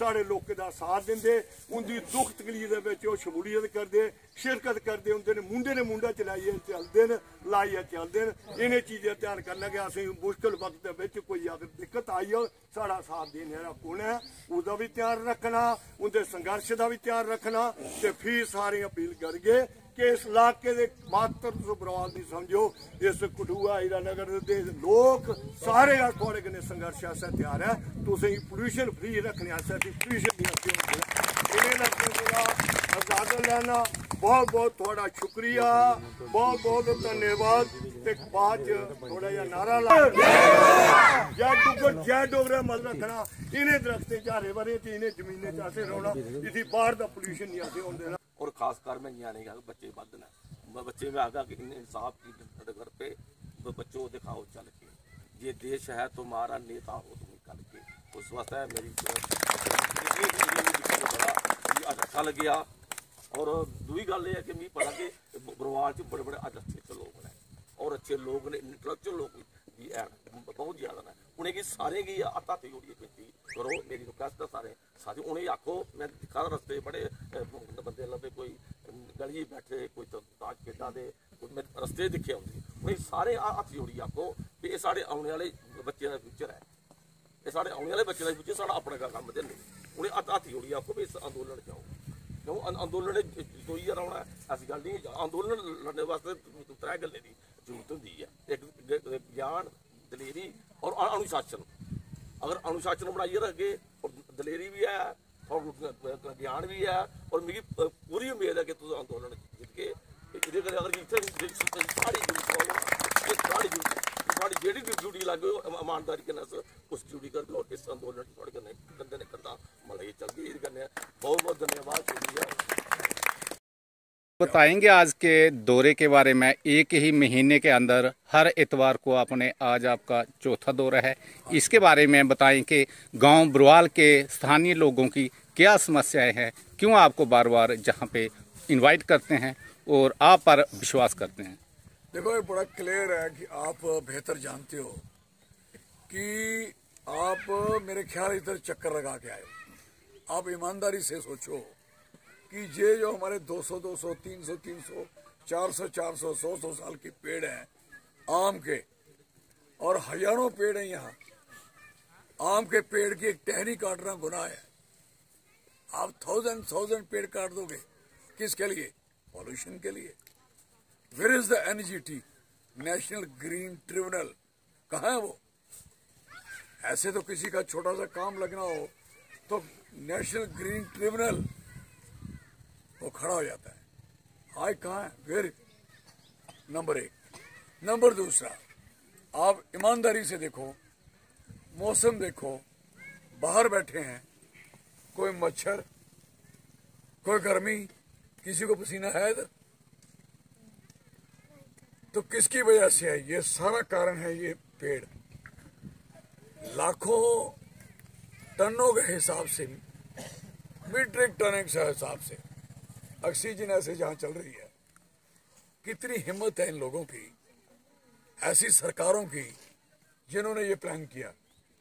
साढ़े लोकें दा साथ दिंदे, उनकी दुख तकलीफ दे विच ओह शमूलियत करदे, शिरकत करदे हुंदे ने, मुंडे ने मुंडा चलाइए चलदे न, लाइए चलदे न। इन्हें चीज़ें ध्यान करना कि असें मुश्किल वक्त दे विच कोई अगर दिक्कत आई हो साढ़ा साथ देने आह्ला कुण है, उसदा भी ध्यान रखना, उनके संघर्ष का भी ध्यान रखना। ते फिर सारे अपील करगे कि इस इलाके के मात्र बरवाल नहीं समझो, इस कठुआ हीरानगर के लोग सारे अस थोड़े कन्नै संघर्ष आस्तै तैयार है। तुसें पोल्यूशन फ्री रखने आस्तै पोल्यूशन इन्हें लक्ष्यों का इजाजत लेना। बहुत बहुत थोड़ा शुक्रिया, बहुत बहुत धन्यवाद। बाद थोड़ा जहा नारा ला जय डोगरा मत रखना, इन्हें दरख्तें झारे भरे इन्हें जमीनें असें रौना, इसी बाहर का पोल्यूशन नहीं असें होने देना। और खासकर मैं यहाँ नहीं कहा बच्चे बद न बच्चे में आगा कि इंसाफ की डगर पे बच्चों दिखाओ चल के, ये देश है तुम्हारा नेता हो तुम कल के। उस वास्ते मेरी बड़ा अच्छा लगे। और दूसरी गल यह है कि मिगी पता कि बरवाल च बड़े बड़े अच्छे अच्छे लोग ने और अच्छे लोग ने, इंटलेक्चुअल लोग भी है बहुत ज्यादा ने। उन्हेंगी सारे की हत्थ हत्थ जोड़िए बेनती करो, मेरी रिक्वेस्ट है सारे साथी उन्हें आखो। मैं दिखा रस्ते बड़े बंदे लभे, कोई गली बैठे, कोई ताज खेडा दे, रस्ते दिखे आते, उन्हें सारे हत्थ जोड़िए आखो भी ये साढ़े आने वाले बच्चे का फ्यूचर है, ये साढ़े आने वाले बच्चे का फ्यूचर साढ़ा अपने काम दे। उन्हें हत्थ जोड़िए आखो भी इस अंदोलन जाओ, क्यों अंदोलन जोई रौना ऐसी गल नहीं। अंदोलन लड़ने वास्ते त्रै गल्लें की जरूरत होंदी है, एक ज्ञान, दलेरी और अनुशासन। अगर अनुशासन बनाइए रखगे और दलेरी भी है और ज्ञान भी है, और मेरी पूरी उम्मीद है कि तुम अंदोलन जीत के अगर साड़ी जेह्ड़ी ड्यूटी लगे ईमानदारी कन्नै उस ड्यूटी करगे और इस अंदोलन थोड़े कन्नै कंधे ने कंधा मिलाइयै चलगे। एह्दे कन्नै बहुत बहुत धन्यवाद, शुक्रिया। बताएंगे आज के दौरे के बारे में। एक ही महीने के अंदर हर इतवार को आपने, आज आपका चौथा दौरा है, इसके बारे में बताएं कि गांव बरवाल के स्थानीय लोगों की क्या समस्याएं हैं, क्यों आपको बार बार जहां पे इनवाइट करते हैं और आप पर विश्वास करते हैं। देखो ये बड़ा क्लियर है कि आप बेहतर जानते हो कि आप मेरे ख्याल इधर चक्कर लगा के आए। आप ईमानदारी से सोचो कि ये जो हमारे 200 200 300 300 400 400 100 साल के पेड़ हैं आम के, और हजारों पेड़ हैं यहाँ। आम के पेड़ की एक टहनी काटना गुनाह है। आप 1000 पेड़ काट दोगे, किसके लिए? पॉल्यूशन के लिए। Where is the NGT, national green tribunal, कहाँ है वो? ऐसे तो किसी का छोटा सा काम लगना हो तो नेशनल ग्रीन ट्रिब्यूनल वो खड़ा हो जाता है। आज कहाँ है? वेयर? नंबर 1। नंबर 2, आप ईमानदारी से देखो, मौसम देखो, बाहर बैठे हैं, कोई मच्छर, कोई गर्मी, किसी को पसीना है इधर? तो किसकी वजह से है? ये सारा कारण है ये पेड़। लाखों टनों के हिसाब से, मीट्रिक टन के हिसाब से ऑक्सीजन ऐसे जहां चल रही है। कितनी हिम्मत है इन लोगों की, ऐसी सरकारों की जिन्होंने ये प्लान किया।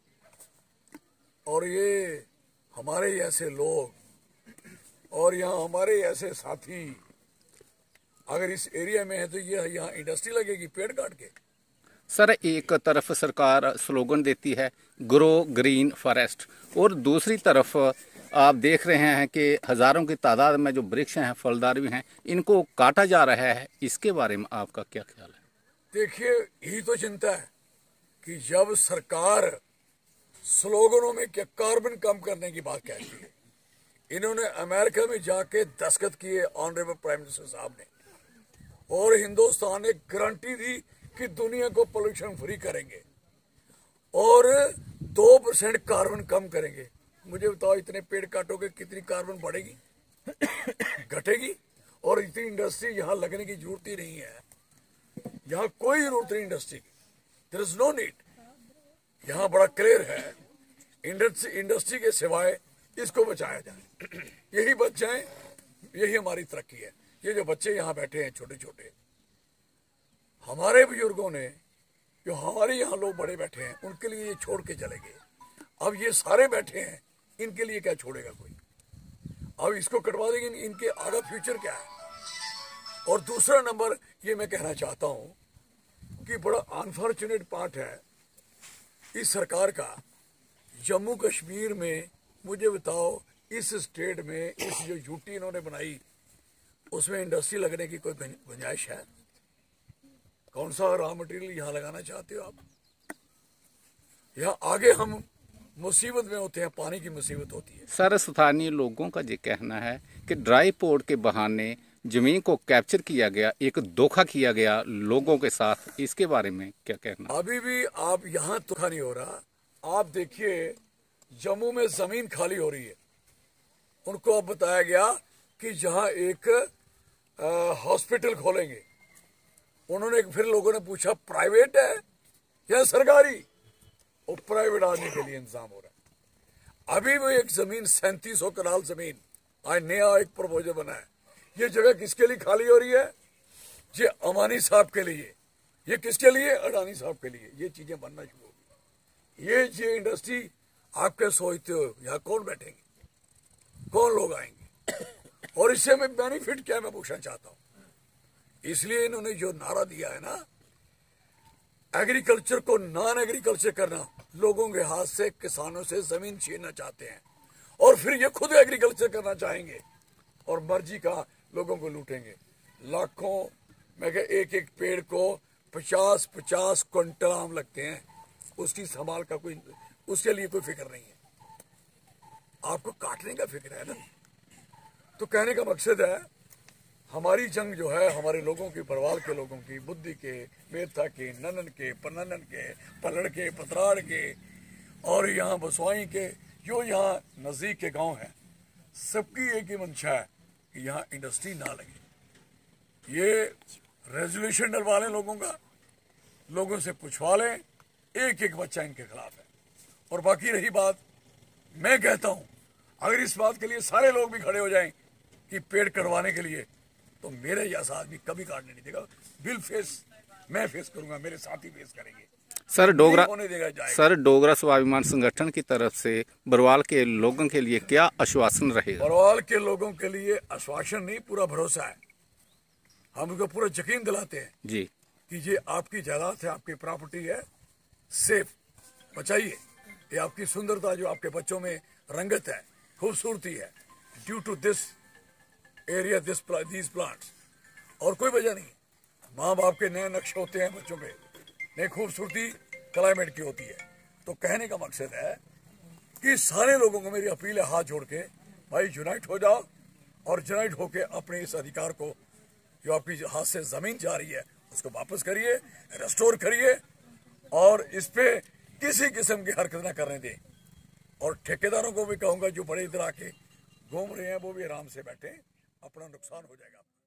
और ये हमारे ऐसे लोग और यहाँ हमारे ऐसे साथी अगर इस एरिया में है तो ये यहाँ इंडस्ट्री लगेगी पेड़ काट के। सर, एक तरफ सरकार स्लोगन देती है ग्रो ग्रीन फॉरेस्ट, और दूसरी तरफ आप देख रहे हैं कि हजारों की तादाद में जो वृक्ष हैं, फलदार भी हैं, इनको काटा जा रहा है। इसके बारे में आपका क्या ख्याल है? देखिए, यही तो चिंता है कि जब सरकार स्लोगनों में क्या कार्बन कम करने की बात कहती है। इन्होंने अमेरिका में जाके दस्तखत किए ऑनरेबल प्राइम मिनिस्टर साहब ने, और हिंदुस्तान ने गारंटी दी कि दुनिया को पोल्यूशन फ्री करेंगे और 2% कार्बन कम करेंगे। मुझे बताओ, इतने पेड़ काटोगे कितनी कार्बन बढ़ेगी? घटेगी। और इतनी इंडस्ट्री यहाँ लगने की जरूरत ही नहीं है। यहाँ कोई जरूरत नहीं इंडस्ट्री की, देयर इज नो नीड। यहाँ बड़ा क्लियर है, इंडस्ट्री के सिवाय इसको बचाया जाए। यही बच जाए, यही हमारी तरक्की है। ये जो बच्चे यहाँ बैठे हैं छोटे छोटे, हमारे बुजुर्गों ने, जो हमारे यहाँ लोग बड़े बैठे हैं, उनके लिए ये छोड़ के चले गए। अब ये सारे बैठे हैं, इनके लिए क्या छोड़ेगा कोई? अब इसको कटवा देंगे, इनके आगे फ्यूचर क्या है? और दूसरा नंबर ये मैं कहना चाहता हूं कि बड़ा अनफॉर्चुनेट पार्ट है इस सरकार का। जम्मू कश्मीर में मुझे बताओ, इस स्टेट में इस जो यूटी इन्होंने बनाई उसमें इंडस्ट्री लगने की कोई गुंजाइश है? कौन सा रॉ मटेरियल यहाँ लगाना चाहते हो आप? यहाँ आगे हम मुसीबत में होते हैं, पानी की मुसीबत होती है। सर, स्थानीय लोगों का ये कहना है कि ड्राई पोर्ट के बहाने जमीन को कैप्चर किया गया, एक धोखा किया गया लोगों के साथ, इसके बारे में क्या कहना? अभी भी आप यहाँ धोखा नहीं हो रहा। आप देखिए जम्मू में जमीन खाली हो रही है, उनको अब बताया गया कि जहाँ एक हॉस्पिटल खोलेंगे। उन्होंने फिर लोगों ने पूछा प्राइवेट है या सरकारी? वो प्राइवेट आदमी के लिए इंतजाम हो रहा है। अभी भी एक जमीन 3700 कनाल जमीन, आज नया एक प्रपोजल बना है। ये जगह किसके लिए खाली हो रही है? ये अमानी साहब के लिए। ये किसके लिए? अडानी साहब के लिए। ये चीजें बनना शुरू होगी। ये इंडस्ट्री आपके सोचते हो यहाँ कौन बैठेंगे, कौन लोग आएंगे, और इससे में बेनिफिट क्या मैं पूछना चाहता हूँ। इसलिए इन्होंने जो नारा दिया है ना, एग्रीकल्चर को नॉन एग्रीकल्चर करना, लोगों के हाथ से किसानों से जमीन छीनना चाहते हैं और फिर ये खुद एग्रीकल्चर करना चाहेंगे और मर्जी का लोगों को लूटेंगे। लाखों, मैं कह एक एक पेड़ को 50-50 क्विंटल आम लगते हैं, उसकी संभाल का कोई, उसके लिए कोई फिक्र नहीं है। आपको काटने का फिक्र है ना। तो कहने का मकसद है, हमारी जंग जो है हमारे लोगों की, परवाल के लोगों की, बुद्धि के, मेथा के, ननन के, पन्नन के, पलड़ के, पतराड़ के और यहाँ बसवाई के, जो यहाँ नजदीक के गांव हैं, सबकी एक ही मंशा है कि यहाँ इंडस्ट्री ना लगे। ये रेजोल्यूशन डलवा लें लोगों का, लोगों से पूछवा लें, एक एक बच्चा इनके खिलाफ है। और बाकी रही बात, मैं कहता हूं अगर इस बात के लिए सारे लोग भी खड़े हो जाएं कि पेड़ कटवाने के लिए, तो मेरे जैसा आदमी कभी काटने नहीं देगा। बिल फेस मैं फेस करूंगा, मेरे साथी फेस करेंगे। सर, डोगरा स्वाभिमान संगठन की तरफ से बरवाल के लोगों के लिए क्या आश्वासन रहेगा? बरवाल के लोगों के लिए आश्वासन नहीं, पूरा भरोसा है। हम उनको पूरा यकीन दिलाते हैं जी कि ये आपकी जायदाद है, आपकी प्रॉपर्टी है, सेफ बचाइए। ये आपकी सुंदरता, जो आपके बच्चों में रंगत है, खूबसूरती है, due to this area, these plants, और कोई वजह नहीं। माँ बाप के नए नक्शे होते हैं बच्चों पे, नई खूबसूरती क्लाइमेट की होती है। तो कहने का मकसद है कि सारे लोगों को मेरी अपील है, हाथ जोड़ के, भाई यूनाइट हो जाओ और यूनाइट होके अपने इस अधिकार को, जो आपकी हाथ से जमीन जा रही है, उसको वापस करिए, रेस्टोर करिए और इस पे किसी किस्म की हरकत ना करने दें। और ठेकेदारों को भी कहूंगा, जो बड़े इधर आके घूम रहे हैं, वो भी आराम से बैठे, अपना नुकसान हो जाएगा।